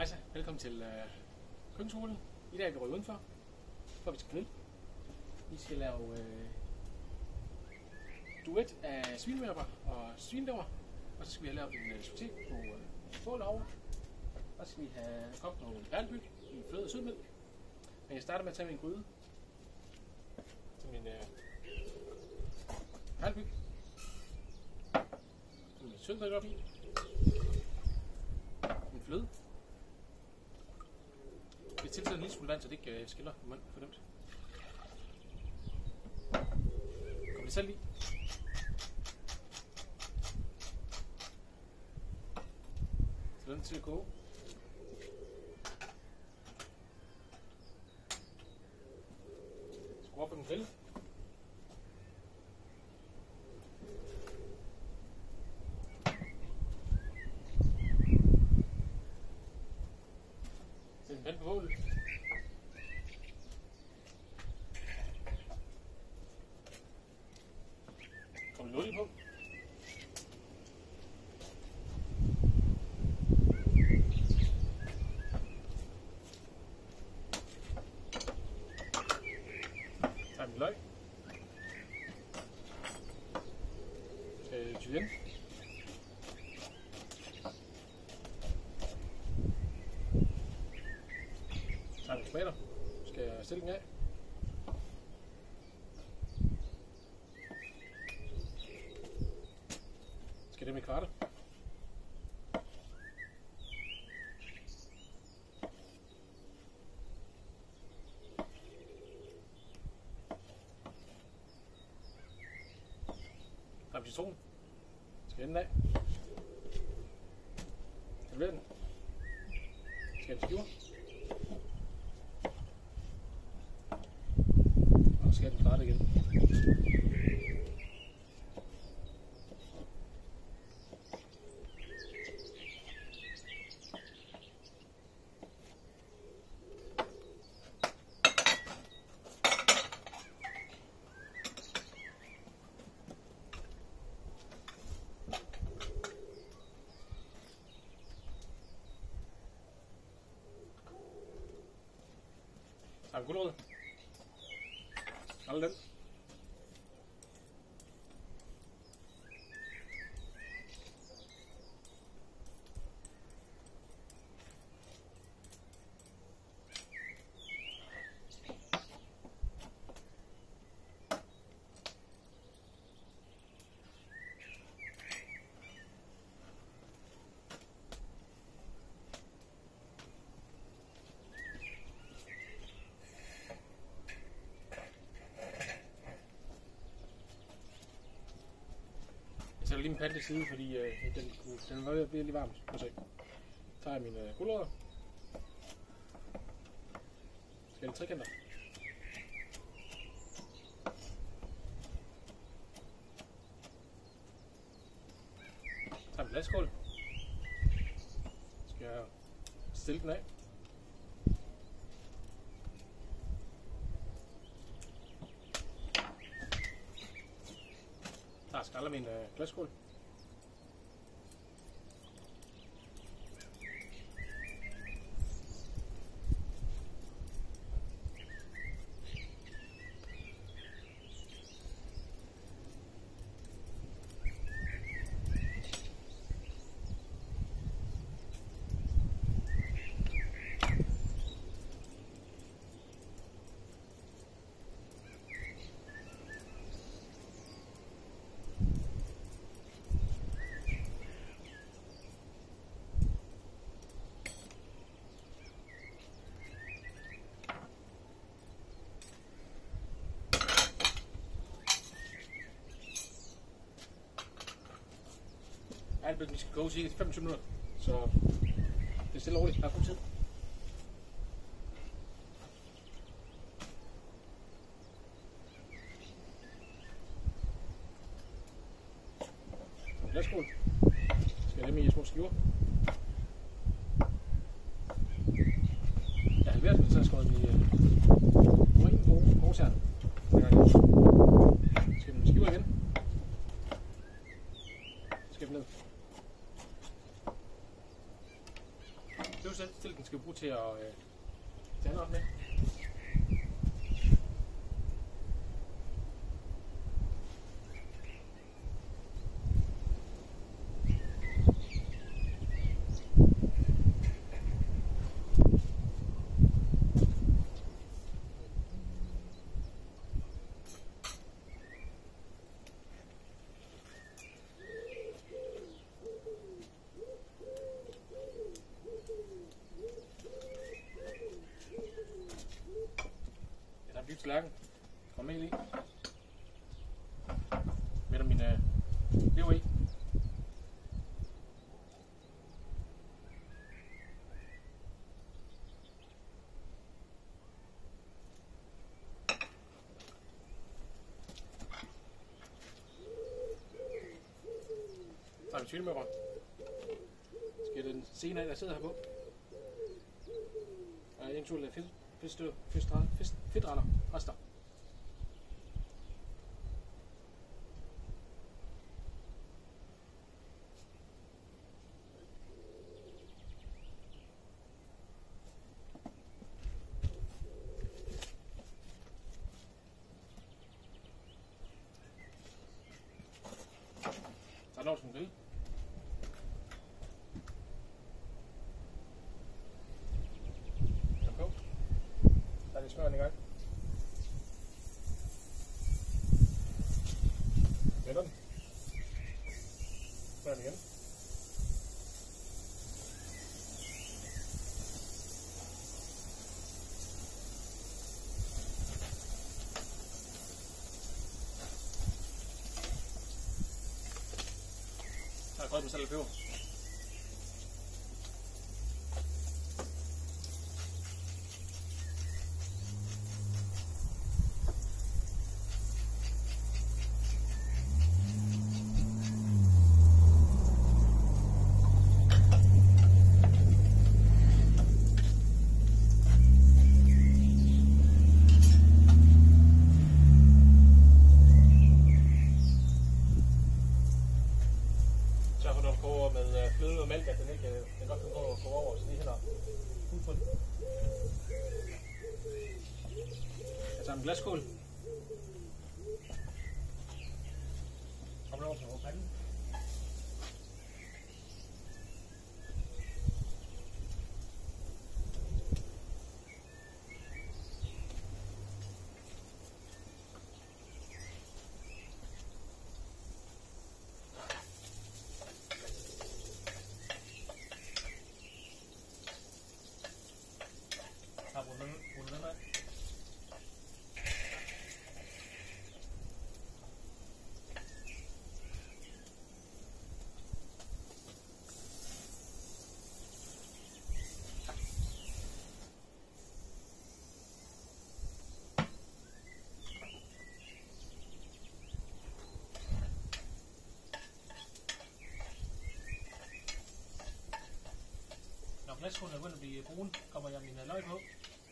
Hej så, velkommen til køkkenskolen. I dag er vi røget udenfor, for vi skal grille. Vi skal lave duet af svinemørber og svinelever, og så skal vi have lavet en sauté på bål over. Og så skal vi have kogt nogle perlebyg i fløde og sødmælk. Men jeg starter med at tage min gryde. Så min perlebyg. Så min sødmælk op i. Min fløde. Jeg tilsætter en lille smule vand, så det ikke skiller for nemt. Kom lidt salt i. Så den til at koge. Skru op på den grill. Sæt en pande på bålet. Kom lidt olie på. Tager min løg. Julienne. Tager min tomater. Skal jeg stille den af. Skal dem i kvarter. Der er citronen. Skal den af. Halver den. Skal den skiver. Og skal den kvarte igen. Så har vi gulerod. Hold den. Jeg sætter lige min pande til side, fordi den var ved at blive lidt varm. Så tager jeg mine gulerødder. Skal jeg trekanter. Tager min glasskål. Skal jeg stille den af. Jeg skræller min glasskål. Vi skal gå cirka 25 minutter, så det er stille og roligt. Der er god tid. Glasskål. Skal jeg dem i små skiver. Jeg har halveret den, så jeg skåret i ruinen på korsjern. Skal den skiver igen. Skal den ned. den skal vi bruge til at danne op med. Tallerken. Kom med lige. Med der mine lever i. Så har vi tvillemøber. Skal den senere, der sidder her på. Og eventuelt fedtretter, rester. Så er det grill. Smøren i gang. Vender den. Smøren igen. Så har jeg grønt med salt og peber. Med fløde og mælk, at den godt kan gå over, så lige hælder ud på den. Jeg tager en glaskål. Kommer over til vores pande. Glasskålen er begyndt at blive brun, kommer jeg mine løg på.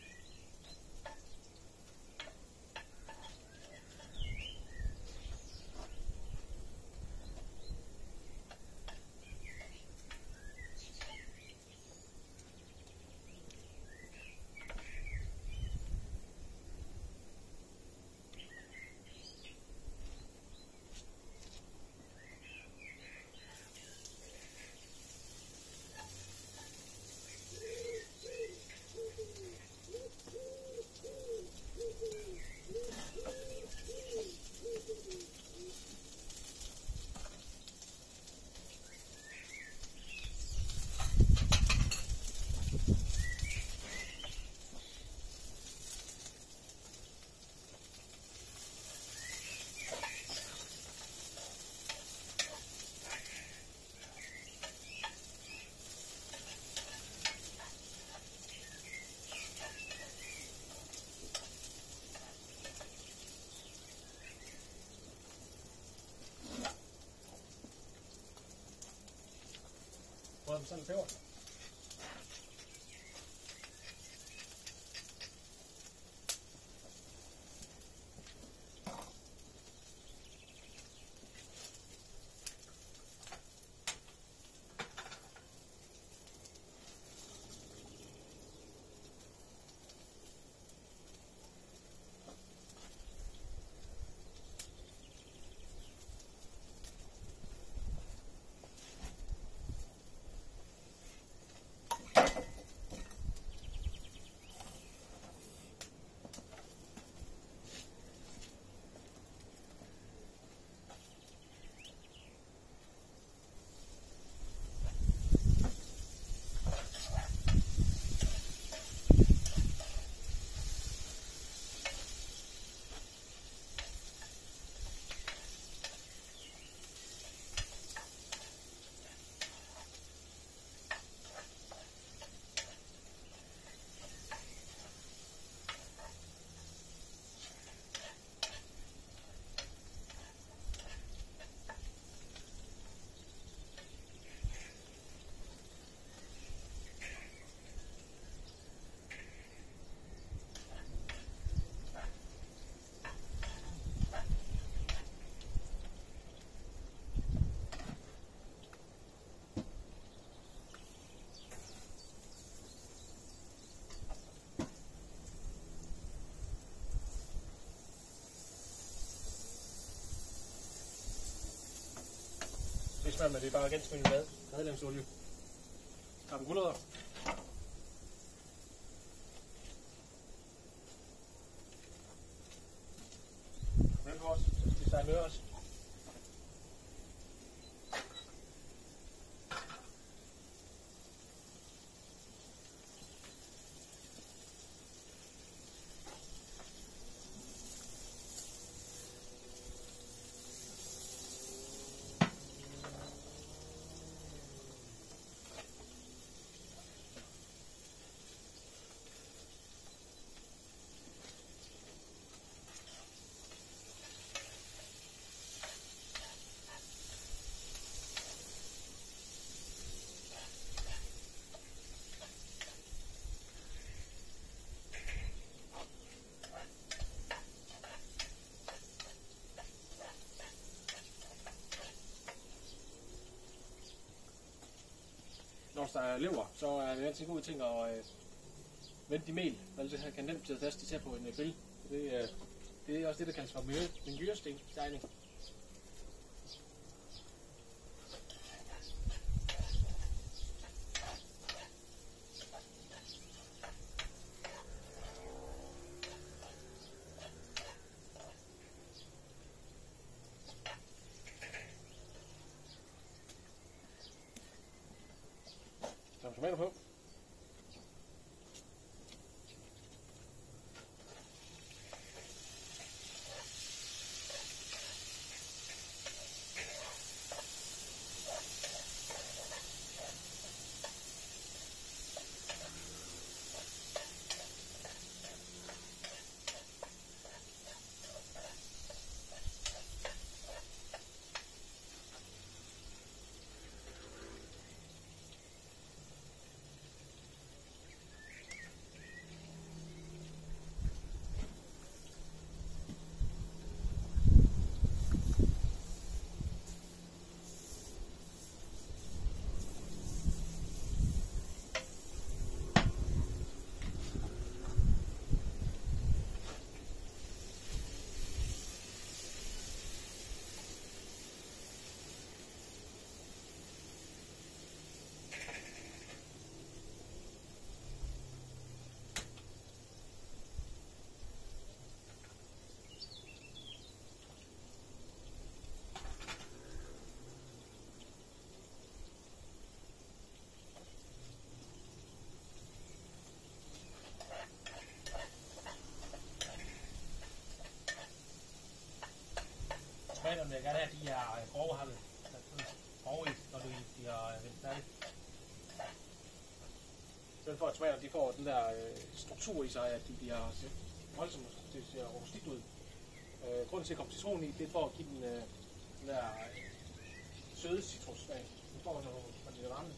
Prøv sådan en peber. smører man det bare ganske almindelig mad. Madlavningsolie. Tager gulerødder. Mælk også. Det steger møre også. Når der er lever, så er det altid en god ting at vente i mel, fordi det her kan nemt sidde fast, især på en grill. Det er også det, der kaldes for miljøstenstegning. Tomater på. Tomaterne vil jeg gerne have, de er grove hakket. Grove i, når de har vendt færdigt. Så for at tomaterne de får den der struktur i sig, at de bliver voldsomt, det ser rustikt ud. Grunden til at komme citron i, det er for at give den der søde citronssmag. Den får man så, når det er varme.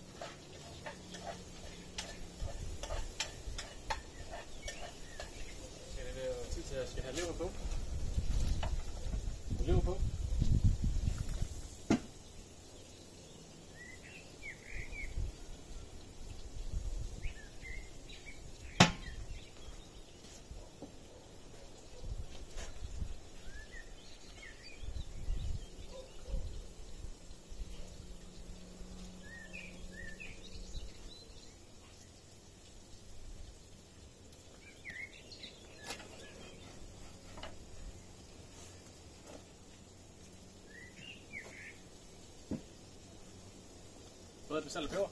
Så det er tid til at jeg skal have lever på. Lever på. Både med salt og peber.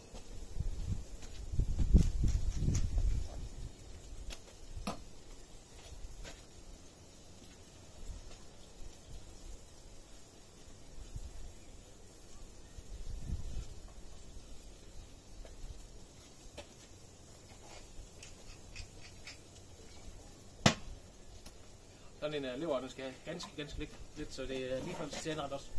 Sådan en lever, den skal have ganske lidt, så det er lige for til anret også.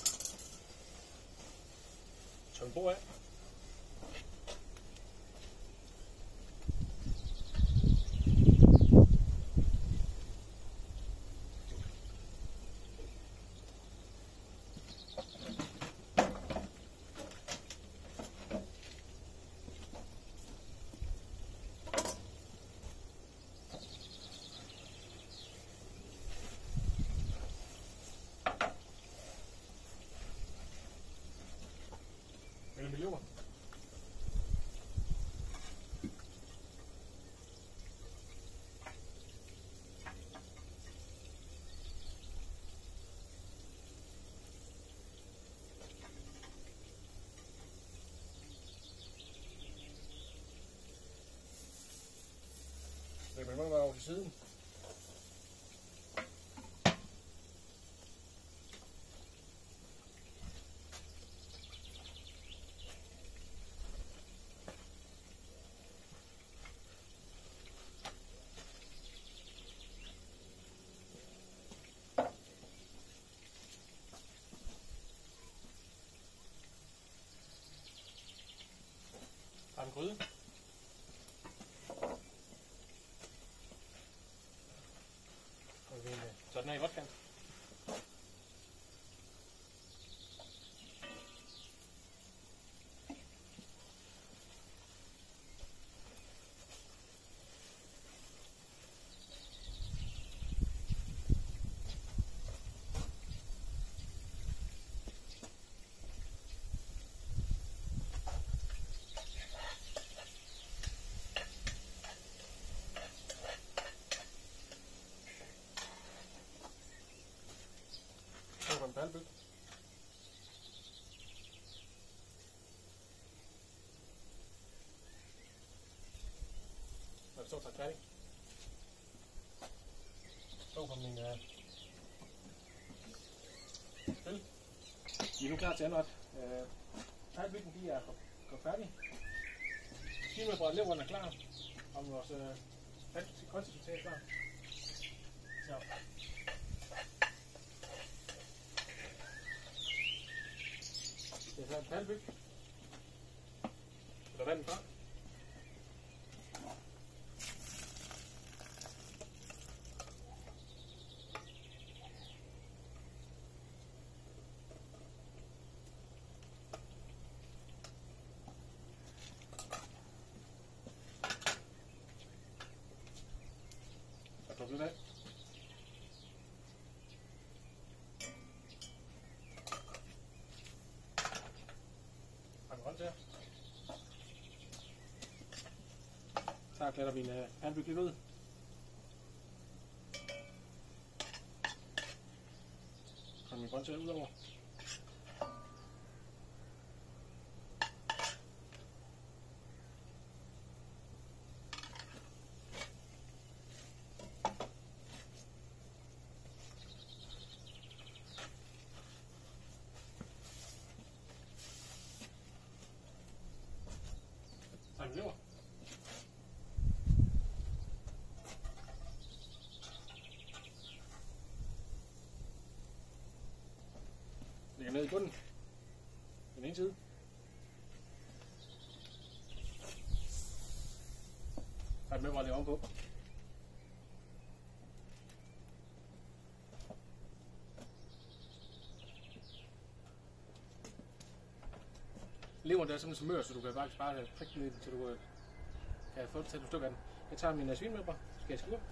Tømme på af. gryde. Så den er i vodka. En palbyg. Når det står så færdig. Så kommer min spil. Vi er nu klar til andet. Palbyggen de er går færdig. Svinemælbrød er klar. Og vores konsistens er klar. Så. Det er så en palbyg. Eller vand fra. Så går vi af. Så klatter vi en palbyg lidt ud. Kom min grøntsager ud over. Så er vi lever. Lægger ned i bunden. Den ene side. Ret med bare lige ovenpå. Leveren der er simpelthen så mør, så du kan faktisk bare prikke den ned, så du kan få det til et stykke af den. Jeg tager min svinemælbrød. Skal jeg skrive?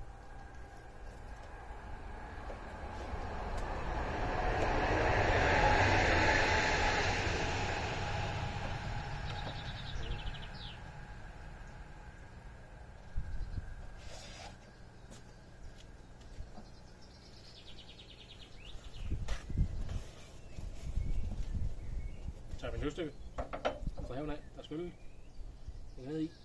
Så tager vi en løsstykke fra haven af, der er skyllet ned i.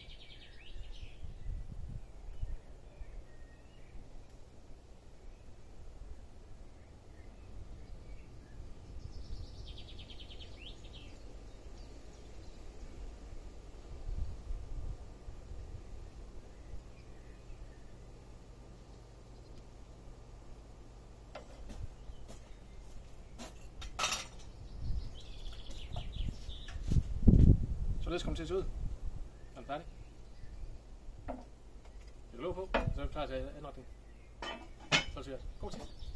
Således kommer til at se ud. Er den færdig? Det er låg på, så er vi klar til anretning. Så er det god tid.